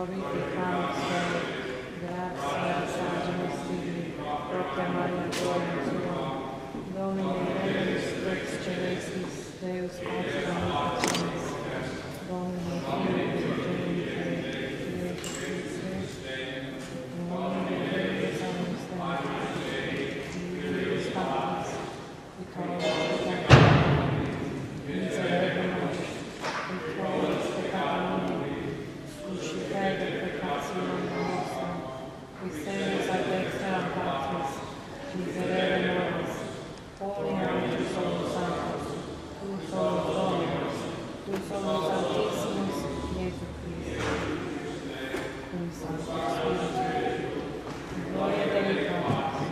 glorificamus Dei, gratia saggimus Dei, proclamaria gloria Tua, Domine Deus Rex Celestis, Deus Pater Omnipotens, Domine Filii Virgini Deus Christus, Domine Deus Anus Dei, Deus Patris, Vicarius Dei, miserere nobis, et quolis peccata nomini, suscipere peccatione nostra, Christenus ad extra patris, miserere nobis, Holy tu solus Sanctus, tu solus Dominus, tu solus Altissimus, Iesu Christus, cum Sanctus Spiritus, gloria Dei Patris.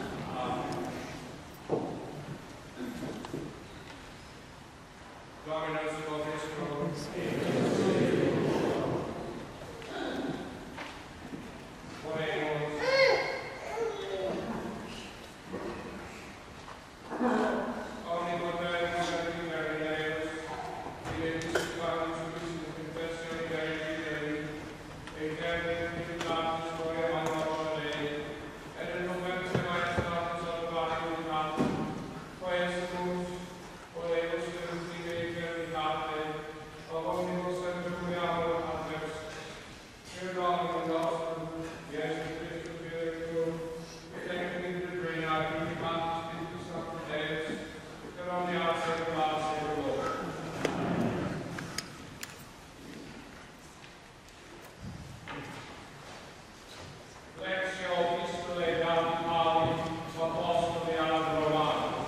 Dominus vobiscum, oremus. Omnipotens Domine Deus, Dilectus Panis confessione Dei, et Trinitas Gloria Magna Dei, et in momentum Maestatis Salvatore Cordileone, Quesumus, oremus Trinity Sunday, of omnibus centuriamur advers, here Dominum nostrum, Iesu Christus Virtus, et equinit reina Trinitatis Spiritus Sanctus Deus, per omnia saecula saeculorum. Lectio Epistolae Dei Pauli, Apostoli ad Romanos.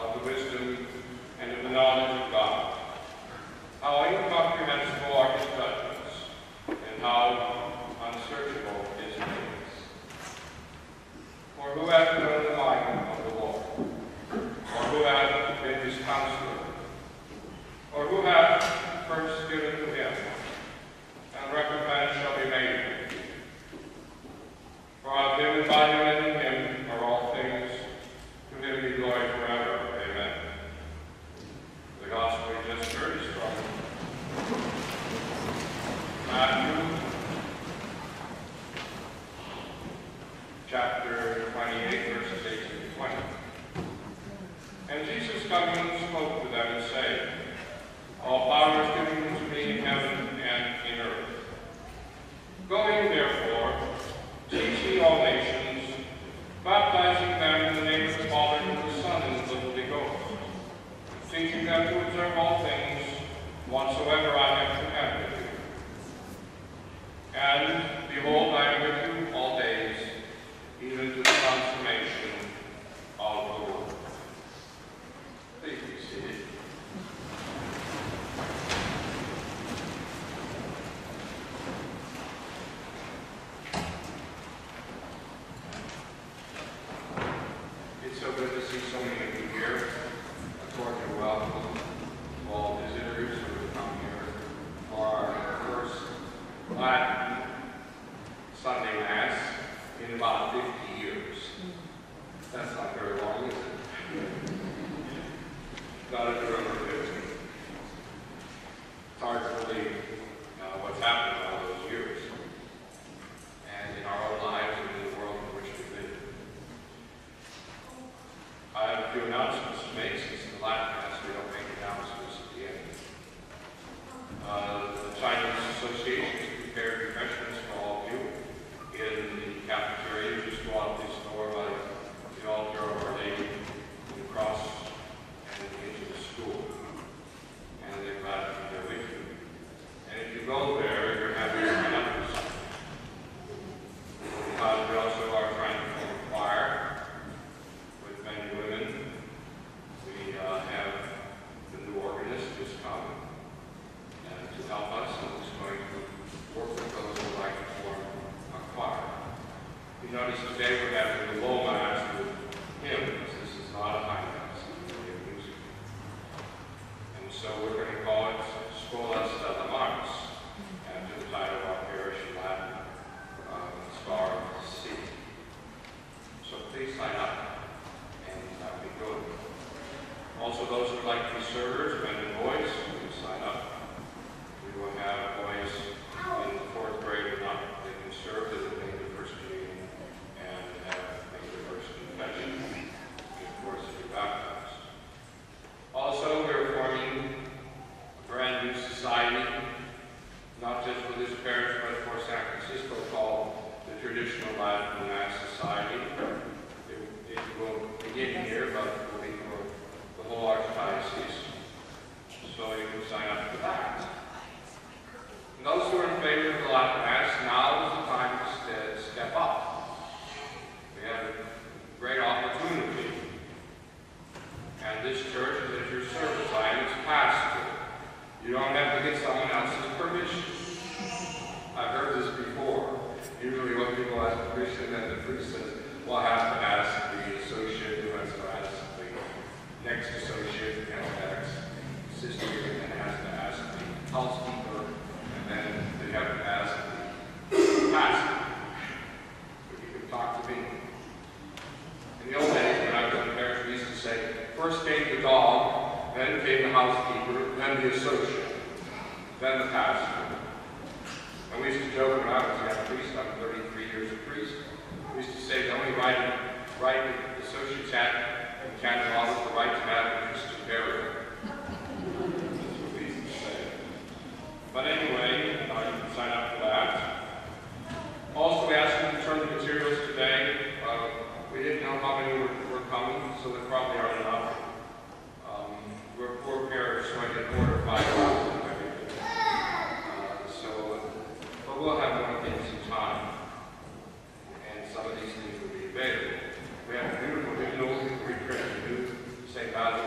of the wisdom and of the knowledge of God. How incomprehensible are his judgments, and how unsearchable his ways. For who hath known the mind of the Lord? Or who hath been his counselor? Or who hath first given to him, and recompense shall be made him? For of him and by him and in him are all things, to him be glory forever. Amen. The gospel we just heard is from Matthew chapter 28, verses 18 to 20. And Jesus coming spoke to them and said, All power is given unto me in heaven and in earth. Going therefore, teach ye all nations, baptizing them in the name of the Father, and of the Son, and of the Holy Ghost, teaching them to observe all things whatsoever I have commanded you. And behold, I am with you all days, even to the consummation of the world. Please be seated. It's so good to see so many of you here. A cordial welcome to all visitors who have come here for our first Latin Sunday Mass in about 50 years. That's not very long, is it? Not if you're over 50. It's hard to believe what's happened in all those years, and in our own lives and in the world in which we live. I have a few announcements to make since the Latin Mass. We don't make announcements at the end. The Chinese Association has prepared refreshments for all of you in the cafeteria. Just go out this door by the altar of Our Lady and across and into the school. And they're glad to be there with you. And if you go there, you're happy to sign up for something. We also are trying to form a choir with men and women. We have the new organist who's come to help us, and who's going to work with those who would like to form a choir. You notice today we're having the low mass with hymns. This is not a high mass, it's really a music. And so we're going to call it Scola Stella Maris, after the title of our parish in Latin, Star of the Sea. So please sign up, and that would be good. Also, those who would like to be servers, men and boys, please sign up. We will have boys in the 4th grade and up. They can serve, they will make the first communion and make the first confession, and of course be baptized. Also, we're forming a brand new society, not just for this parish, but for San Francisco, called the Traditional Latin Mass Society. It will begin here, but it will be for the whole Archdiocese. So you can sign up for that. And those who are in favor of the Latin Mass, now is the time to step up. We have a great opportunity. And this church is at your service. I am its pastor. You don't have to get someone else's permission. I've heard this before. Usually when people ask permission, then the priest says, well, I have to ask the associate, who has to ask the next associate, who has to ask the sister, and then has to ask the housekeeper, and then they have to ask the pastor. But you can talk to me. In the old days, when I was in the parish, we used to say, first came the dog, then came the housekeeper, then the associate, then the pastor. And we used to joke when I was a priest, I'm 33 years a priest, we used to say the only right the associates had in Canada was the right to have a Christian burial. That's what we used to say. But anyway, you can sign up for that. Also, we asked you to turn the materials today. We didn't know how many were coming, so there probably aren't enough. We're a poor parish, so I didn't order 5,000 of everything. But we'll have one in some time, and some of these things will be available. We have a beautiful hymnal reprint, a new St. Mazza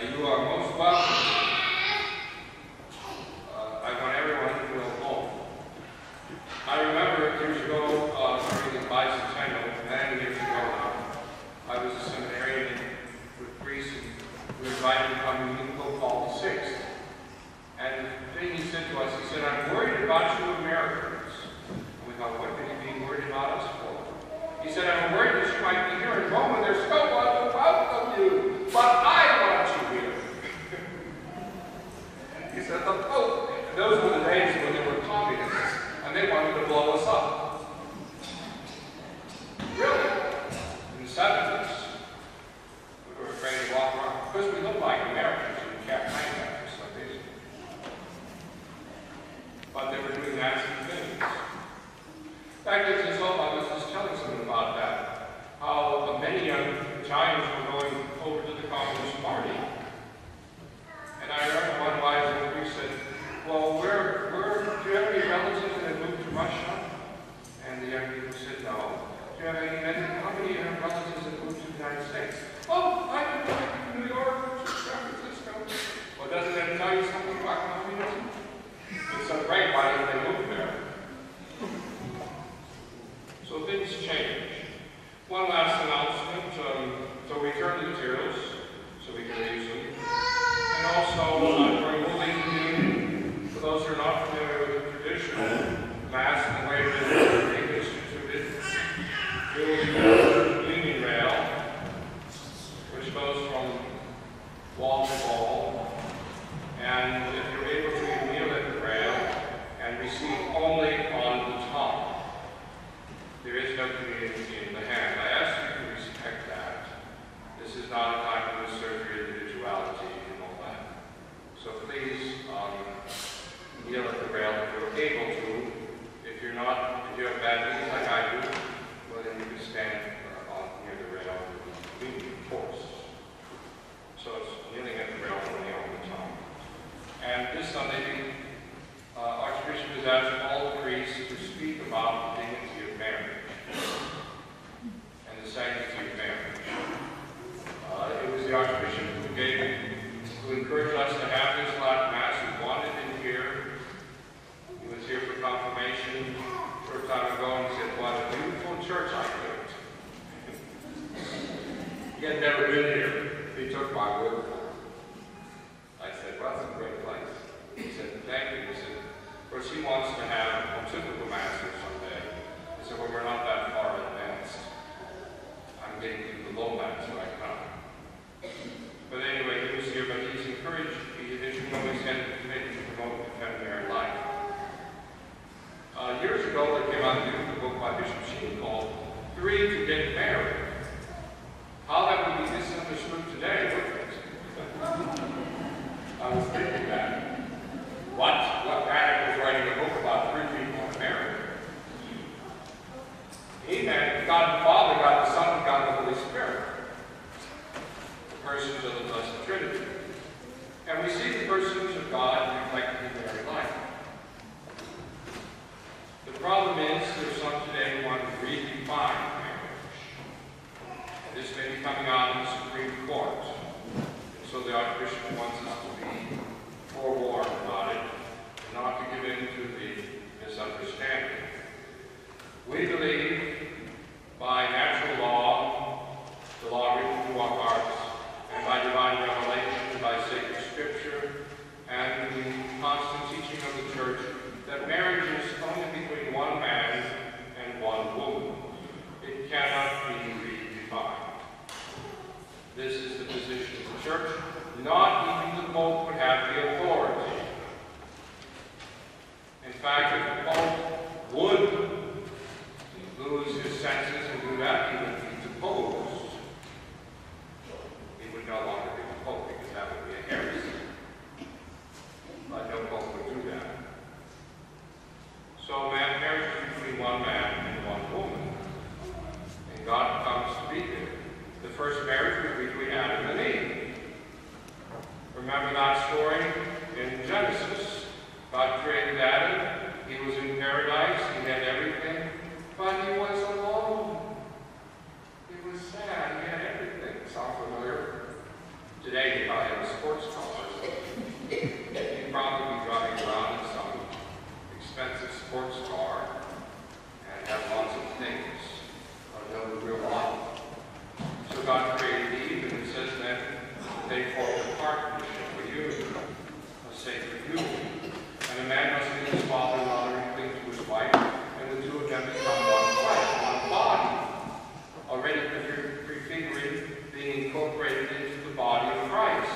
You are most welcome. I want everyone to feel home. I remember years ago, during the bicentennial, many years ago now, I was a seminarian with Greece, and we were invited to come to Pope Paul VI. And the thing he said to us, he said, "I'm worried about you Americans." And we thought, what could he be worried about us for? He said, "I'm worried that you might be here in Rome and there's no one to welcome you, but I want you here." He said, "The Pope," and those were the days when they were communists, and they wanted to blow us up. Really? In the 70s, we were afraid to walk around. Because we looked like Americans and campaign after some reason. But they were doing nasty things. In fact, as this hope, I was just telling someone about that, how many young Italians were going over to the Communist Party. And I remember one wise old priest said, "Well, do you have any relatives that have moved to Russia?" And the young people said, "No." "Do you have how many relatives that moved to the United States?" "Oh, I can go from New York to San Francisco." Well, doesn't that tell you something about communism? It's so great, why didn't they move there? So things change. One last announcement. So we return the materials so we can reuse them. And also, we're moving communion. For those who are not familiar with the traditional Mass and the way it is instituted, we will use the communion rail, which goes from wall to wall. And if you're able to kneel at the rail and receive only on the top, there is no communion in the hand. I ask you to respect that. This is not a time to do surgery, individuality, and all that. So please kneel at the rail if you're able to. If you're not, if you have bad knees like I do, well then you can stand near the rail with communion, of course. So it's kneeling at the rail only on the top. And this Sunday, Archbishop has asked all the priests to speak about the dignity of marriage and the sanctity of marriage. It was the Archbishop who encouraged us to have this Latin Mass. He wanted it here. He was here for confirmation a short time ago, and he said, "What a beautiful church I built." He had never been here. He took my word for it. I said, "Well, that's a great place." He said, "Thank you." He said, "Of course, he wants to have a typical Mass here someday." He said, "Well, we're not that far advanced. I'm getting to the low Mass right now." But anyway, he was here, but he's encouraged, as you know, he's had a committee to promote defend married life. Years ago, there came out a beautiful book by Bishop Sheen called "Three to Get Married." How that would be misunderstood today, wouldn't it? I was thinking that. What Panic was writing a book about 3 people in marriage? He meant God the Father, God the Son, and God the Holy Spirit. The persons of the Blessed Trinity. And we see the persons of God reflected in married life. The problem is, there's some today who want to redefine marriage. And this may be coming out in the Supreme Court. And so the Archbishop wants us to be forewarned about it, and not to give in to the misunderstanding. We believe by natural law, the law written to our hearts, and by divine revelation, by sacred scripture, and the constant teaching of the Church, that marriage is only between one man and one woman. It cannot be redefined. This is the position of the Church. Not even the Pope would have the authority. In fact, if the Pope would lose his senses and do that, he would be deposed. He would no longer be the Pope, because that would be a heresy. But no Pope would do that. So marriage is between one man and one woman. And God comes to be there. The first marriage was between Adam and Eve. Remember that story in Genesis? God created Adam. He was in paradise. He had everything. But he was alone. He was sad. He had everything. Sound familiar? Today, he probably has sports cars. He'd probably be driving around in some expensive sports car and have lots of things, but no real life. So God created Eve, and it says that they formed a partnership, a union, a sacred union. And a man must leave his father and mother and cling to his wife, and the two of them become one flesh, one body, already prefiguring being incorporated into the body of Christ.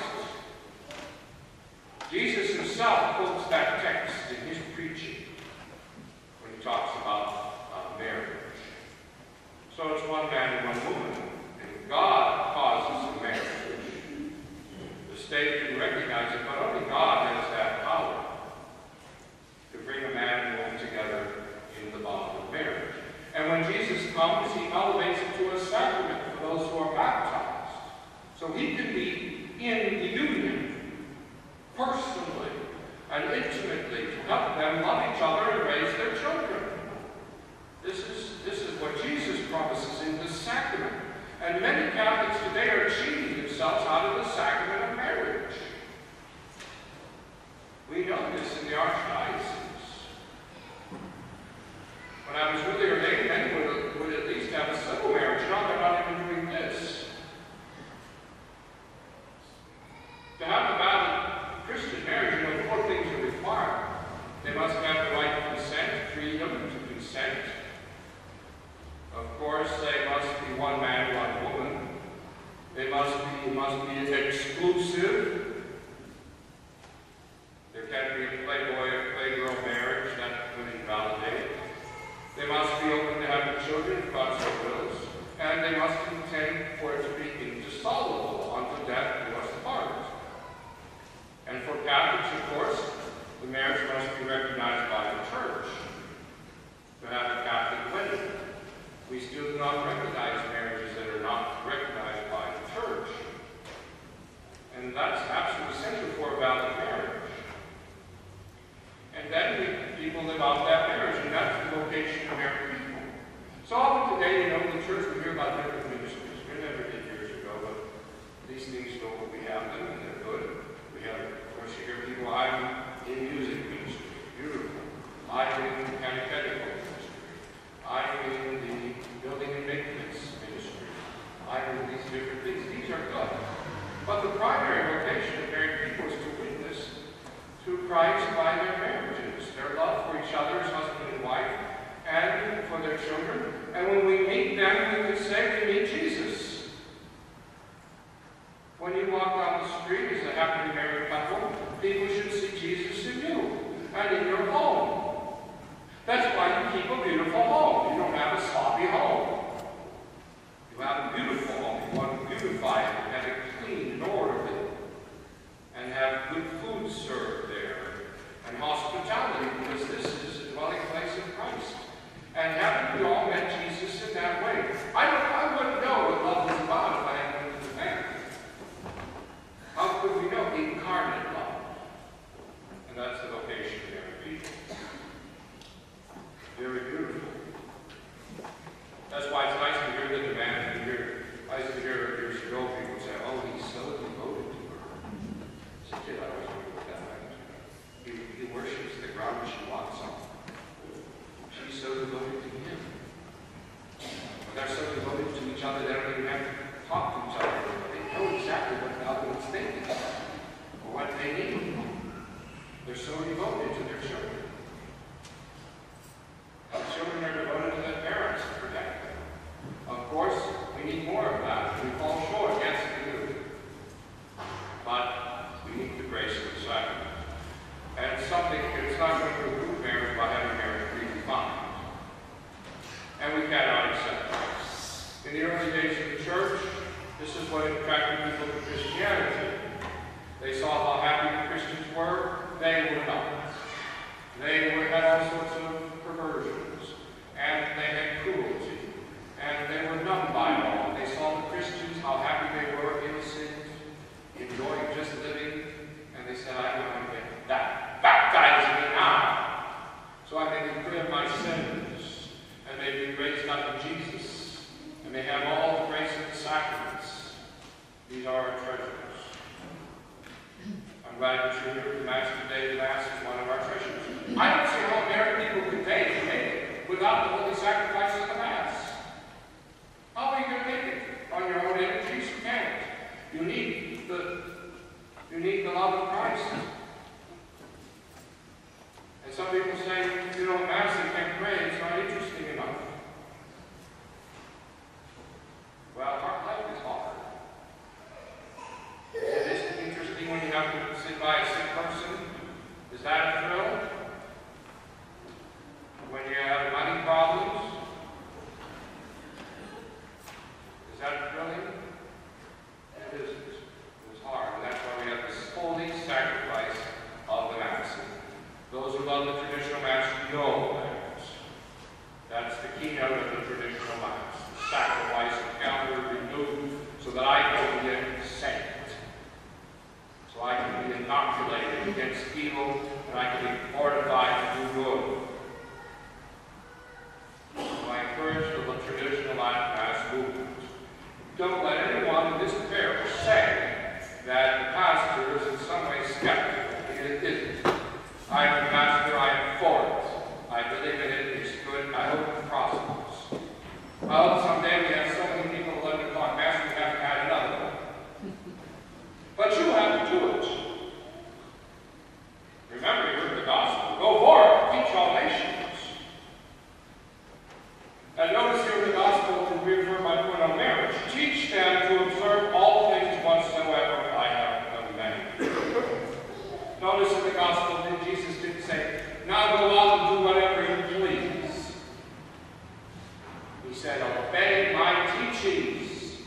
Jesus himself quotes that text in his preaching when he talks about marriage. So it's one man and one woman, and God causes a marriage. The state can recognize it, but only God has that power to bring a man and woman together in the bond of marriage. And when Jesus comes, he elevates it to a sacrament for those who are baptized. So he can be in the union personally and intimately to help them love each other and raise their children. This is what Jesus promises in the sacrament. And many Catholics today are cheating themselves out of the sacrament of marriage. We know this in the Archdiocese. When I was really ordained, many would at least have a civil marriage. Now they're not even doing this. To have a valid Christian marriage, 4 things are required. They must have the right to consent, freedom to consent. Of course, they must be one man, one woman. They must be exclusive. There can't be a playboy or playgirl marriage that would invalidate. They must be open to having children if God so wills, and they must intend for it to be indissoluble unto death do us part. And for Catholics, of course, the marriage must be recognized by the Church to have a Catholic wedding. We still do not recognize marriages that are not recognized by the Church. And that's absolutely essential for a valid marriage. And then people live out that marriage, and that's the vocation of married people. So often today, the Church will hear about different ministries. We never did years ago, but these things go, we have them, and they're good. We have, of course, you hear people, I'm in music ministry. Beautiful. I'm in the catechetical ministry. I'm in the building and maintenance ministry. I'm in these different things. These are good. But the primary vocation of married people is to witness to Christ by their marriages, their love for each other as husband and wife, and for their children. And when we meet them, we can say we meet Jesus. When you walk down the street as a happily married couple, people should see Jesus in you and in your home. That's why you keep a beautiful home. You don't have a sloppy home. You have a beautiful home. You want to beautify it and have it clean and orderly, and have good food served there, and hospitality, because this is a dwelling place of Christ. And haven't we all met Jesus in that way? I wouldn't know what love was about if I hadn't been to the family. How could we know incarnate love? And that's the vocation of married people. Very beautiful. That's why it's nice to hear that the man here. I used to hear years ago people say, "Oh, he's so devoted to her." I said, "Kid, I always wondered what that meant. He worships the ground she walks on. She's so devoted to him. When they're so devoted to each other, they don't even have to talk to each other. They know exactly what the other one's thinking or what they need. They're so devoted to their children. The children are devoted to their parents to protect them. Of course, we need more of that. We fall short, yes, we do. But we need the grace of the sacrament. And it's not going to improve marriage by having marriage redefined. And we cannot accept this. In the early days of I'm glad that you're here for the Mass today. The Mass is one of our treasures. I don't see how American people could make it without the holy sacrifice of the Mass. How are you going to make it? On your own energies? You can't. You need the love of Christ. And some people say, you know, Mass, you can't pray, it's not interesting enough. Well, our life is hard. It isn't interesting when you have to sit by a sick person. Is that a thrill? When you have money problems? Is that thrilling? It is. It's hard. And that's why we have this holy sacrifice of the Mass. Those who love the traditional Mass know that. That's the keynote of the traditional Mass. The sacrifice of Calvary renewed so that I can be saved. So I can be inoculated against evil and I can be fortified to do good. So I encourage the traditional Mass movement. Don't let anyone in this parish say that the pastor is in some way skeptical. It isn't. I am the pastor, I am for it. I believe in it, it's good, I hope it prospers. I hope someday we have so many people at 11 o'clock Mass, we haven't had another one. But you have to do it. Remember, you heard the gospel. Go forth, teach all nations. And notice here in the gospel, to reaffirm my point on marriage, teach them to observe all things whatsoever I have commanded. Notice in the gospel that Jesus didn't say, now go out and do whatever you please. He said, obey my teachings.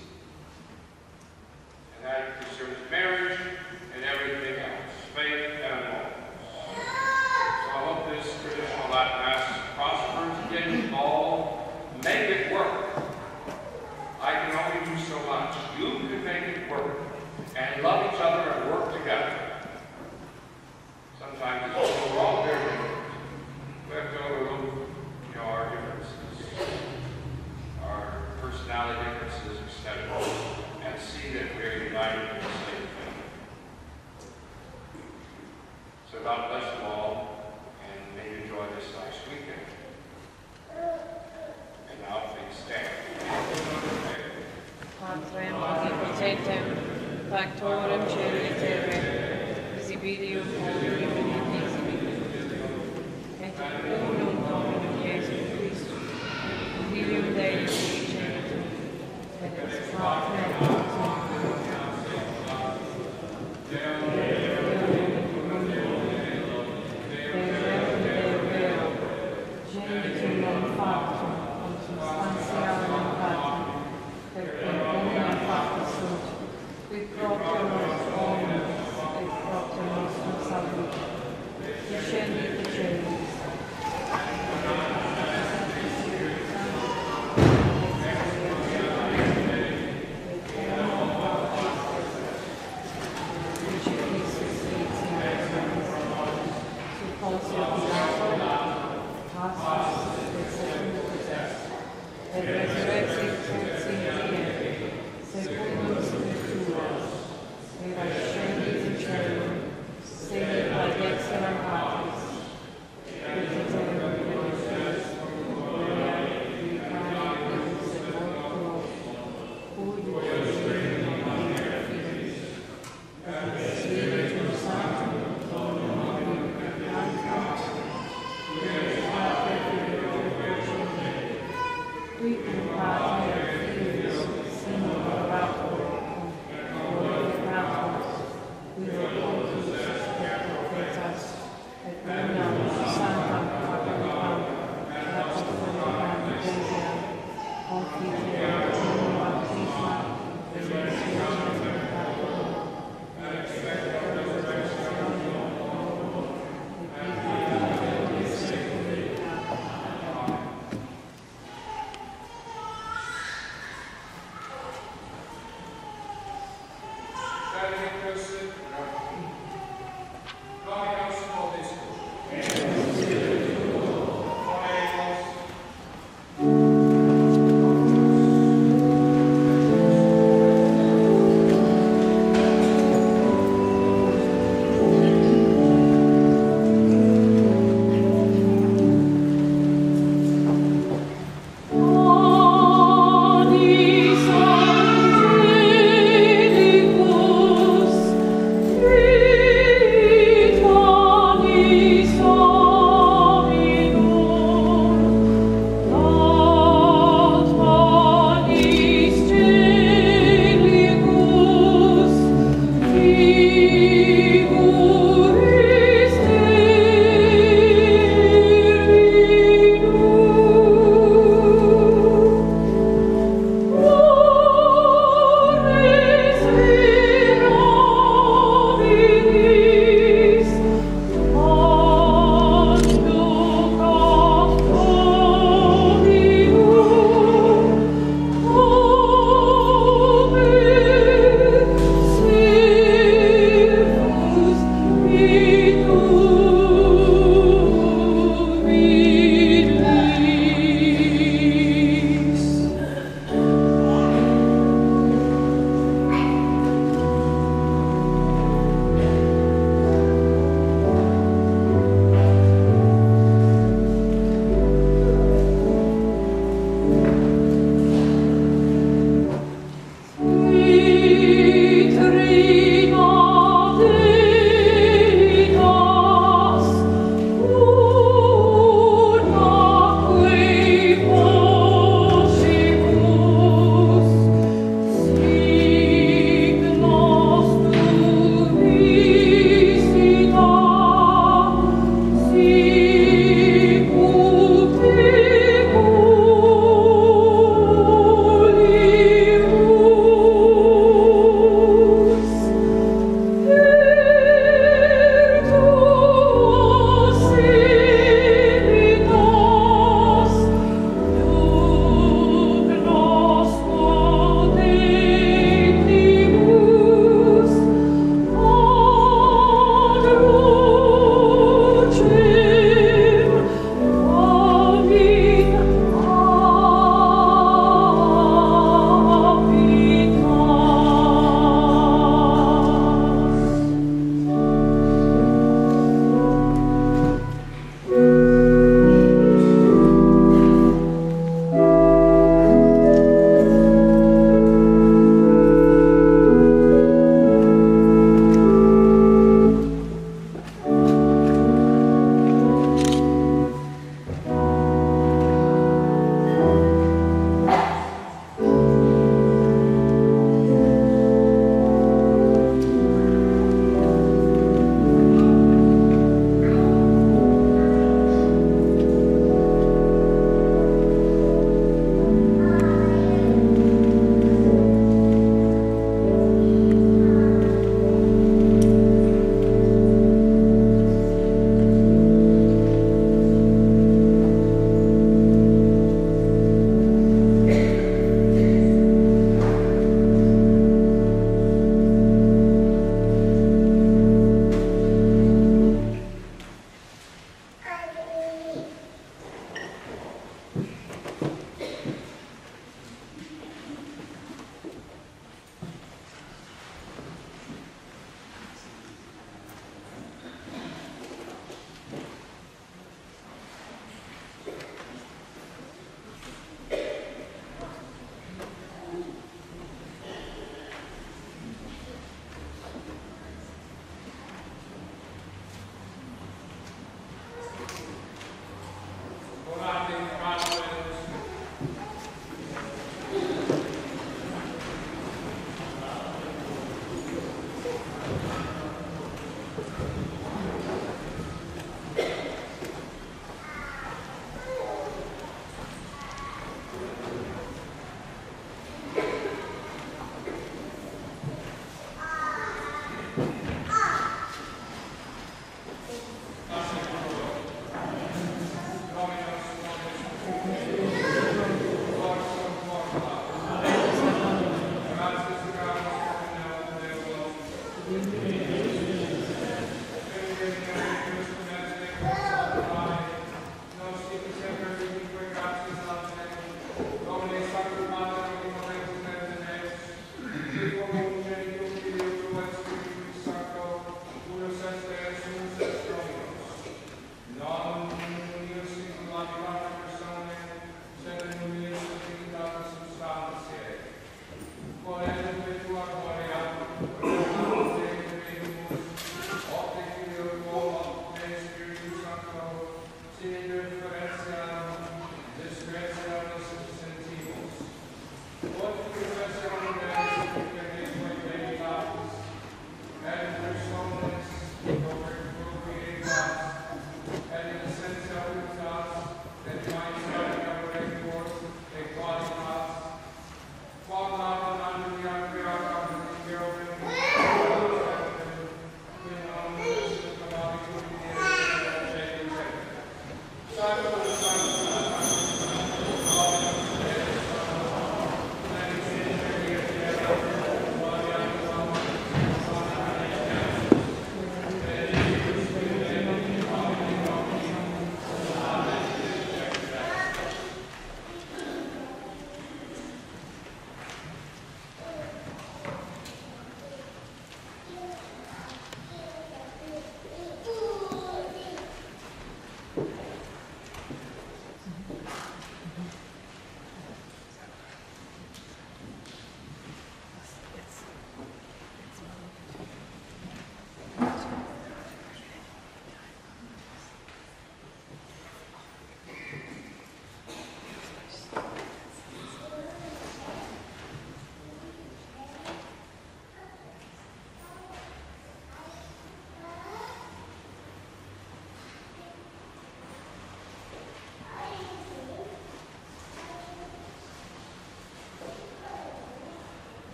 And that concerns marriage and everything else, faith and morals. So I hope this traditional Latin Mass prospers, get involved, make it work. I can only do so much. You can make it work and love each other and work together. Sometimes it's we're all very different. We have to overlook, our differences, our personality differences, etc., and see that we're united in the same thing. So God bless you all, and may you enjoy this nice weekend. And now please stand. Patrem omnipotentem, Pactorem Caeli Terrae, visibilium omnium invisibilium, et unum Dominum Iesum Christum, filium Dei Unicetum, et ex Patrem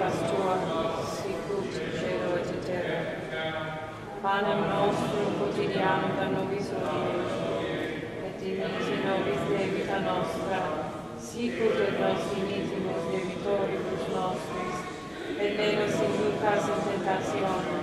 voluntas tua, sicut in cielo et in terra. Panem nostrum quotidianum da nobis hodie, et dimitte nobis debita nostra, sicut et nos dimittimus debitoribus nostris, et ne nos inducas in tentationem,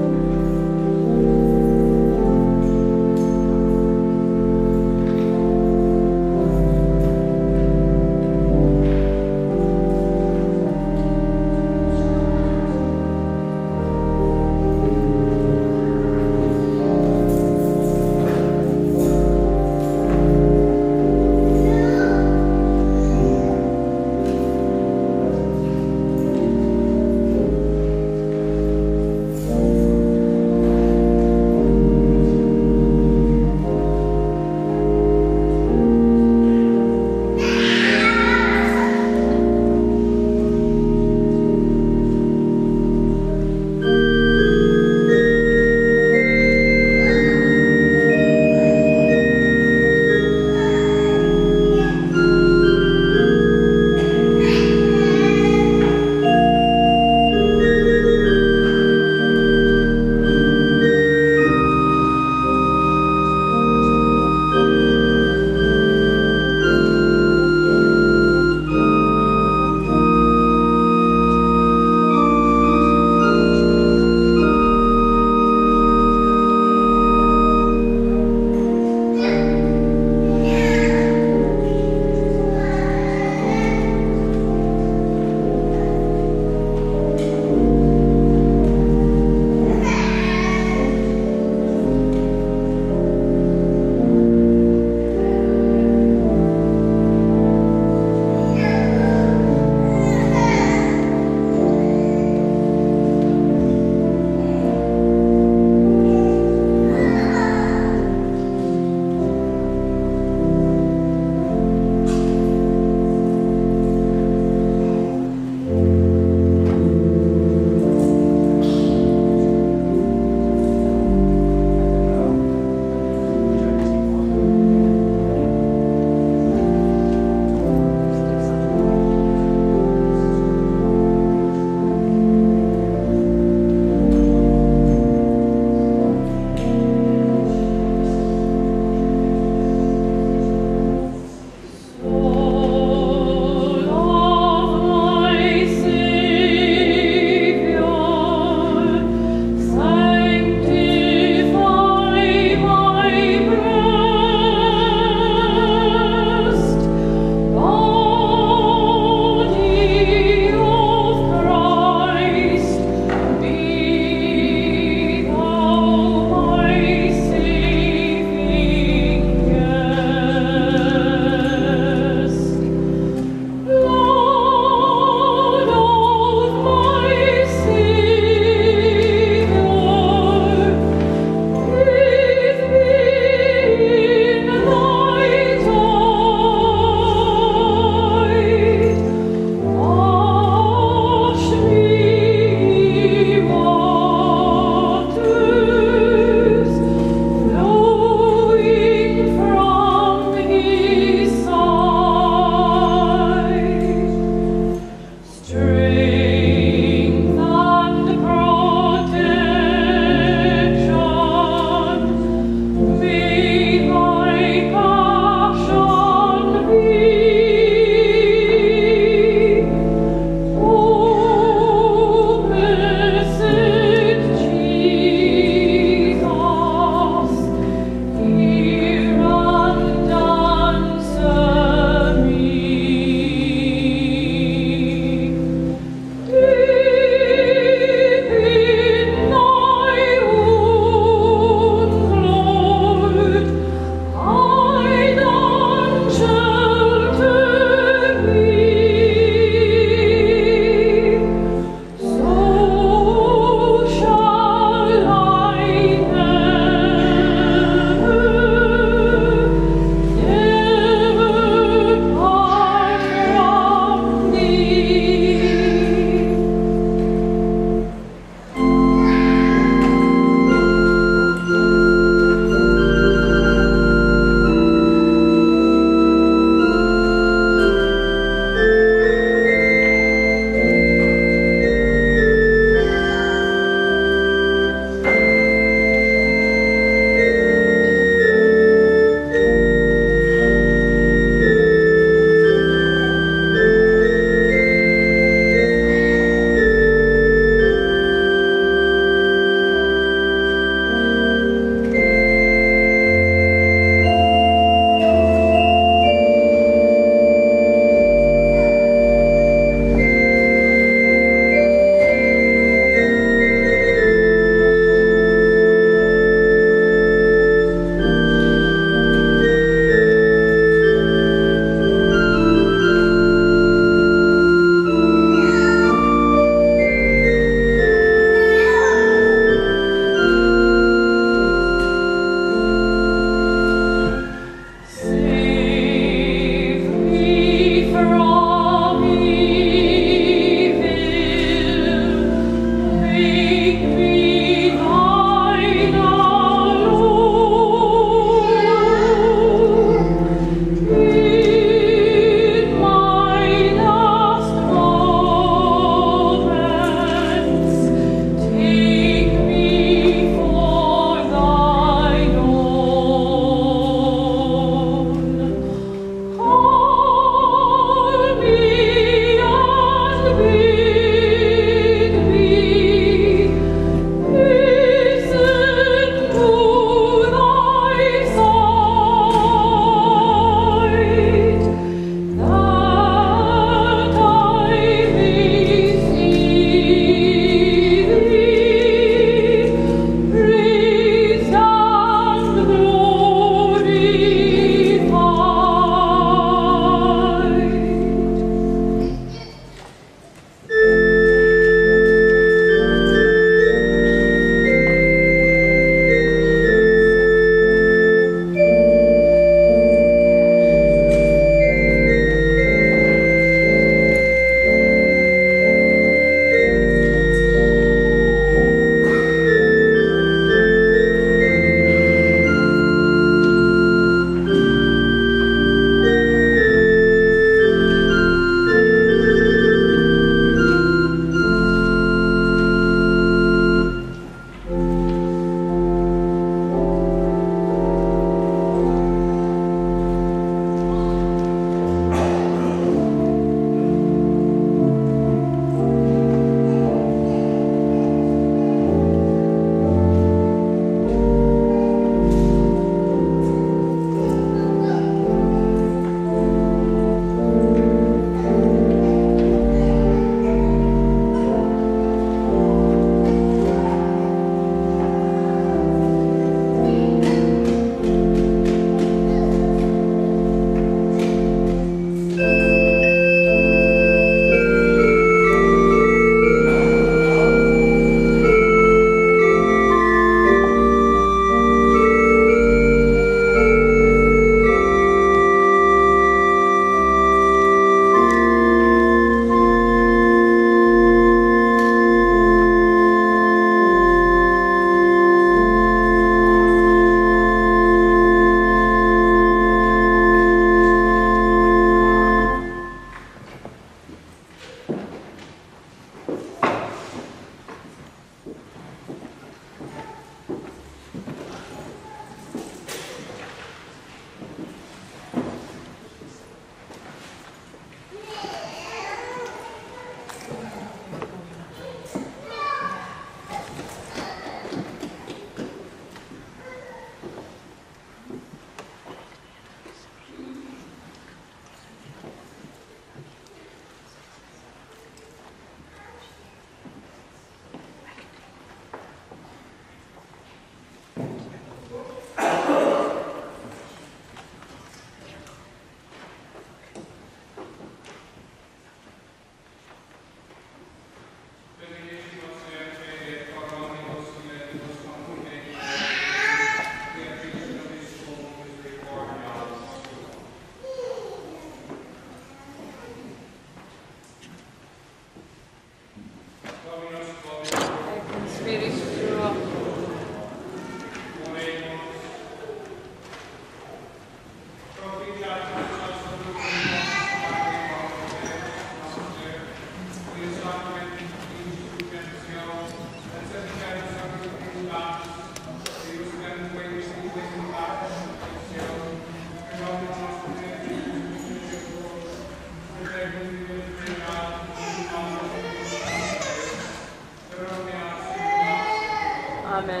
Amen.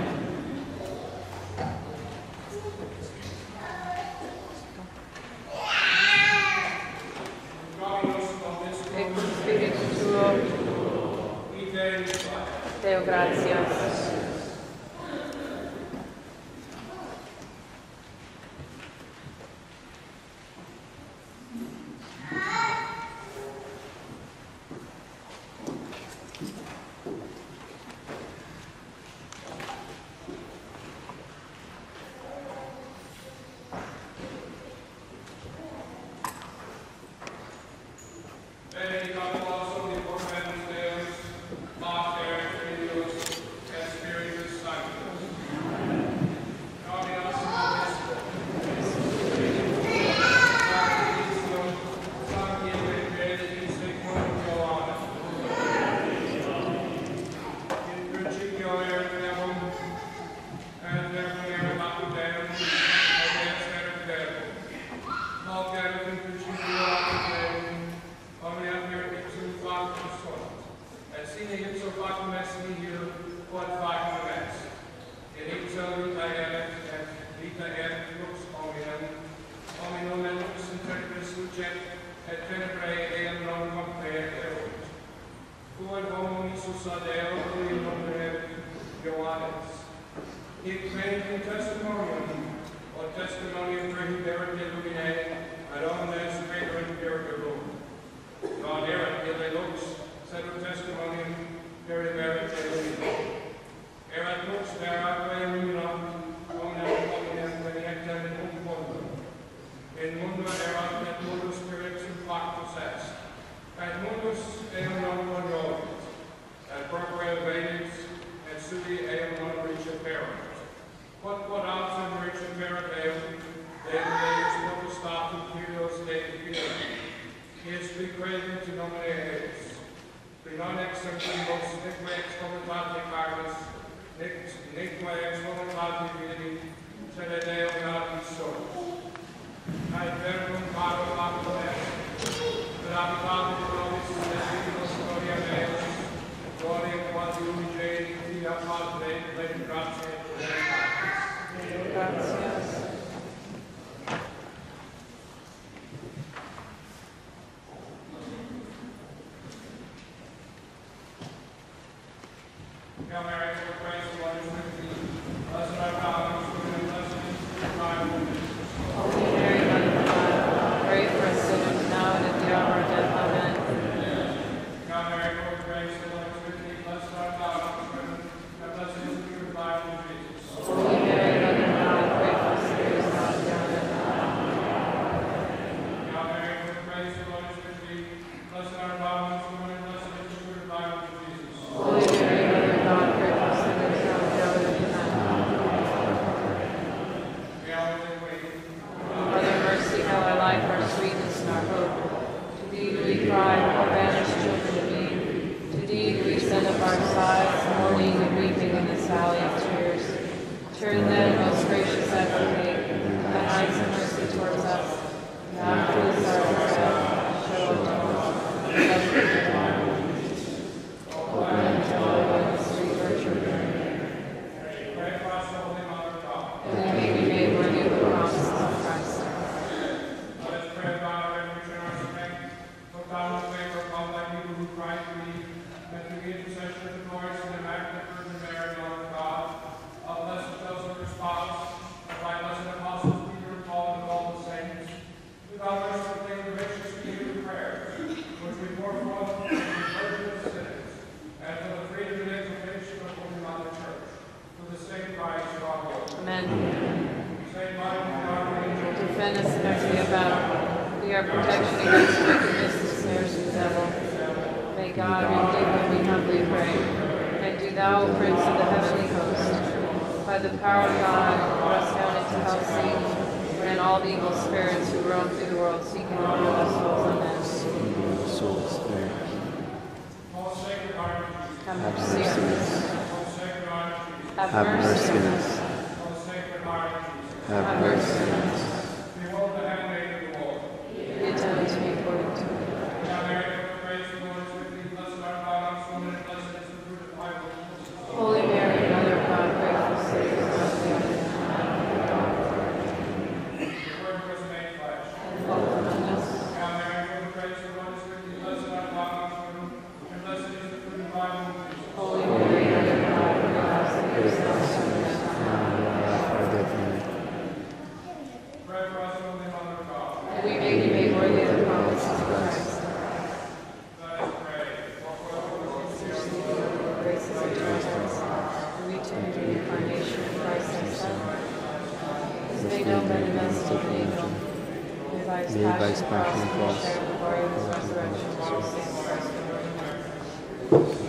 E con spirito tuo. Deo gratias. Holy Mary, Mother of God, that we may be made worthy of the promises of Christ. Graces of justice, and return to the incarnation of Christ himself, is made known by the message of an angel, and by his passion, cross, and the glory of his resurrection, all saints Christ the Lord.